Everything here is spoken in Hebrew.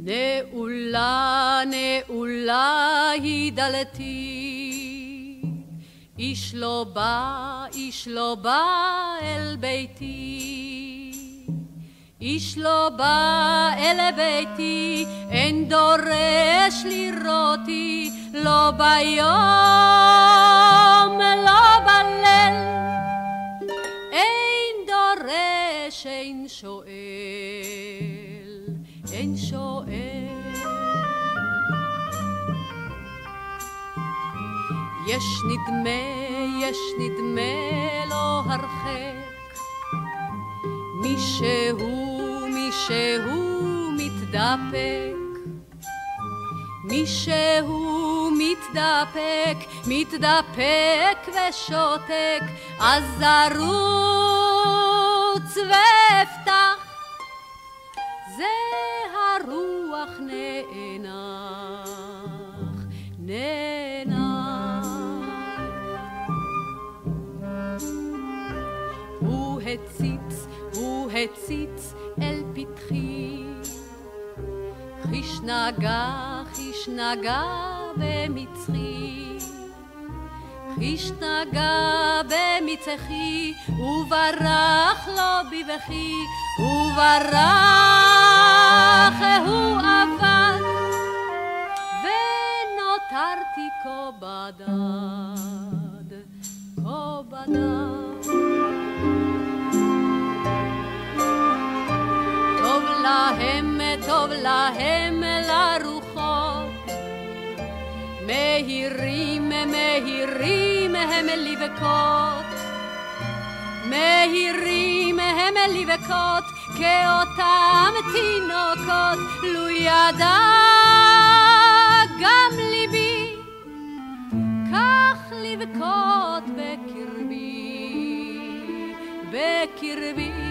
נעולה, נעולה היא דלתי, איש לא בא, איש לא בא אל ביתי. איש לא בא אל ביתי, אין דורש לראותי, לא ביום, לא בליל. אין דורש, אין שואל, אין שואל. יש נדמה לא הרחק, מישהו מתדפק, מישהו מתדפק ושותק, אז ארוץ ואפתח, זה הרוח נאנח, נאנח. הוא הציץ אל פתחי, חיש נגע במצחי, חיש נגע במצחי, וברח לו בבכי, וברח הוא עבד, ונותרתי כה בדד, כה בדד. טוב להם לרוחות, מהירים הם לבכות, מהירים הם לבכות, כאותם תינוקות, לו ידע גם ליבי, כך לבכות בקרבי, בקרבי.